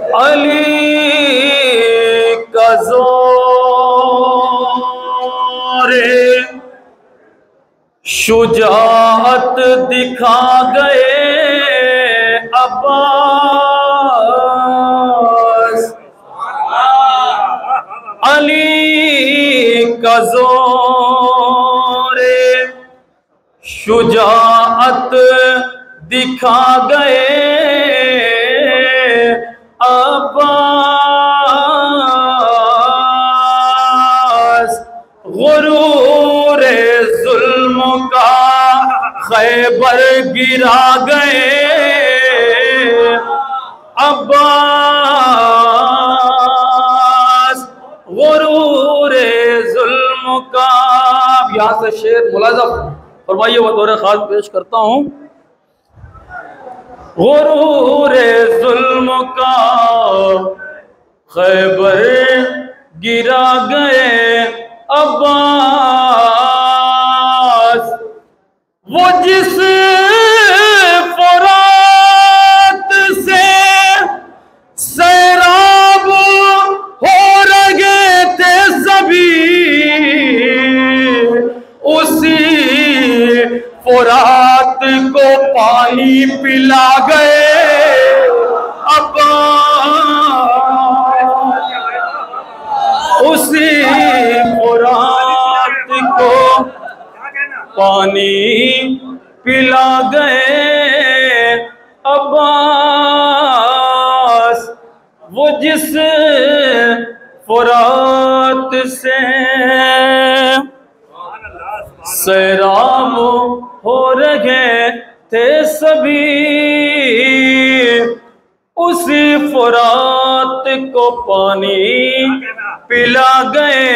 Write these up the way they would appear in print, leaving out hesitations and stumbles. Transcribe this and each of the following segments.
अली का ज़ोरे शुजाअत दिखा गए अब्बास। अली का ज़ोरे शुजाअत दिखा गए अब्बास। गुरूर जुल्म का खैबर गिरा गए अब्बास। गुरूर जुल्म का, यहाँ से शेर मुलाज़ा फरमाइए, बतौर खास पेश करता हूँ। गुरूर जुल्म का खैबर गिरा गए अब्बास। वो जिस फुरात से सैराब हो रहे थे सभी, उसी फुरात को पानी पिला गए अब्बास। उसी फुरात को पानी पिला गए अब्बास। वो जिस फुरात से सैराब हो रहे थे सभी, उसी फुरात को पानी पिला गए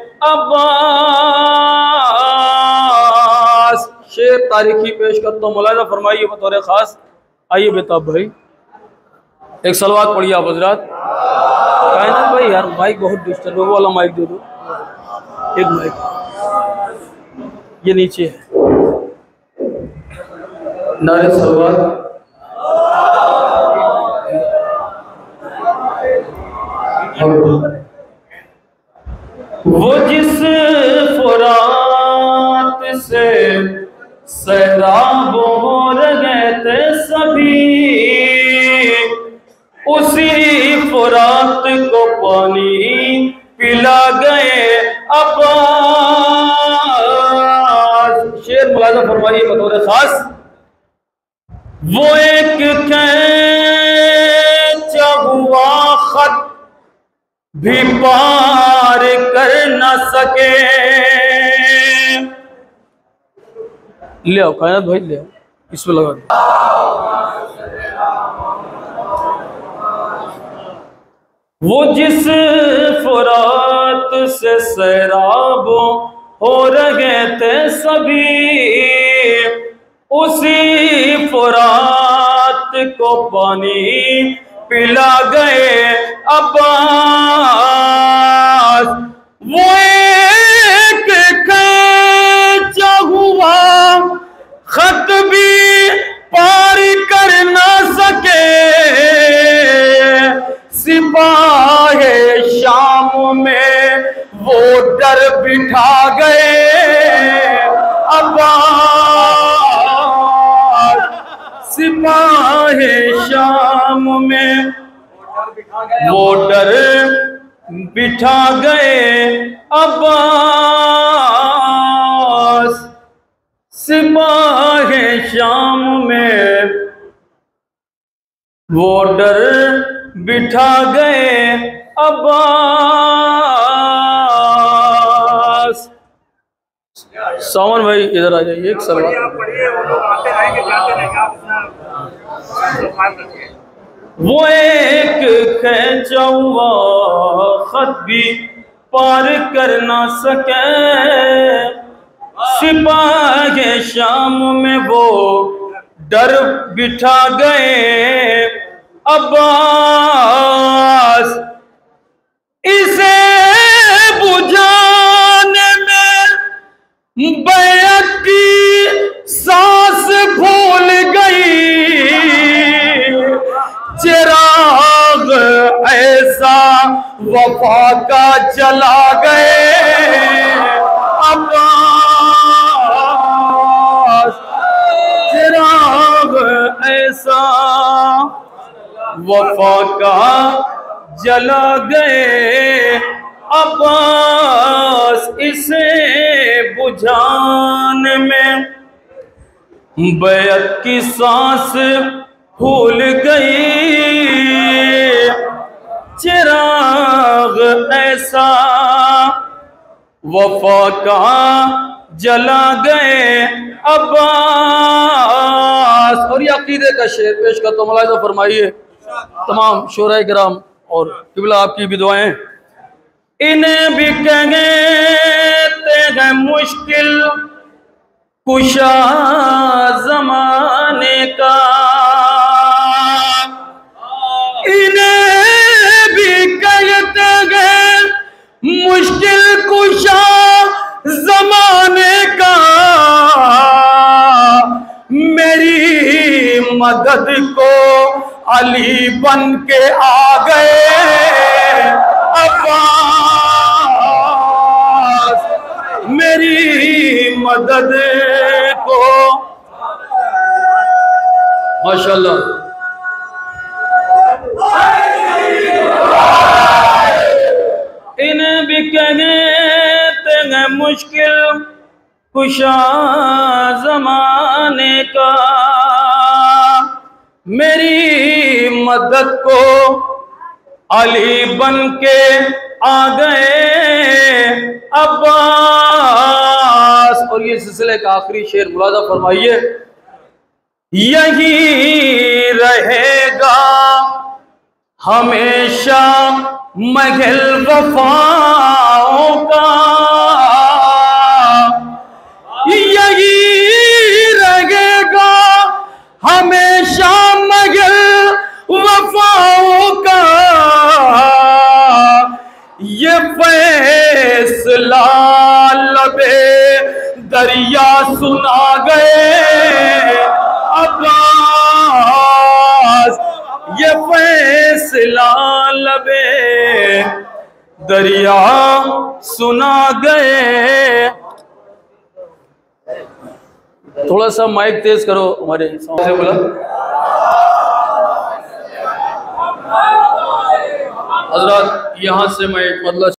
अब्बास। शेर तारीखी पेश करता हूँ, मुलाज़ा फरमाइए बतौर खास। आइए बेताब भाई, एक सलवात पढ़िए आप हजरात। कायनात भाई यार माइक बहुत डिस्टर्ब, वो वाला माइक दे दो, एक माइक ये नीचे है। नारे सलवात। वो जिस फुरात से सैराब हो रहे थे सभी, उसी फुरात को पानी पिला गए अब्बास। शेर मुलाज़ा फरमाइए बतौर खास। वो एक खैंचा हुआ खत भी पार कर न सके। ले आओ कायनात भाई, ले आओ, इसमें लगा दो। वो जिस फुरात से सैराब हो रहे थे सभी, उसी फुरात को पानी पिला गए अब्बास। वो एक खैंचा हुआ खत भी पार कर न सके, सिपाहे शाम में वो डर बिठा गए अब्बास। सिपाहे शाम में वो डर बिठा गए अब्बास। सिपाहे शाम में वो डर बिठा गए अब्बास। सावन भाई इधर आ जाइए, एक सवाल। वो एक खैंचा हुआ खत भी पार कर ना सके, सिपाही शाम में वो डर बिठा गए अब्बास। इसे बुझाने में बैत की सांस भूल गई, चिराग वफा का जला गए अब्बास, चिराग ऐसा वफा का जला गए अब्बास, इसे बुझाने में बैत की सांस फूल गई, चिराग ऐसा वफा का जला गए अब्बास। और ये अकीदे का शेर पेश करता हूँ, मुलाहिज़ा फरमाइए तमाम शोराए किराम और क़िबला आपकी भी दुआएं। इन्हें भी कहते हैं मुश्किल कुशा ज़माने का, इन्हें भी कहते हैं मुश्किल कुशा ज़माने का, मेरी मदद को अली बन के आ गए अब्बास, मेरी मदद को। माशाअल्लाह। इन्हें भी कहते हैं मुश्किल कुशा ज़माने का, मेरी मदद को अली बन के आ गए अब्बास। और ये सिलसिले का आखिरी शेर मुलाहिज़ा फरमाइए। यही रहेगा हमेशा महल वफाओं का, यही रहेगा हमेशा महल वफाओं का, ये फैसला लबे दरिया सुना गए अब्बास, ये फैसला लबे दरिया सुना गए। थोड़ा सा माइक तेज करो हमारे से बोला। हजरत यहाँ से मैं एक मतलब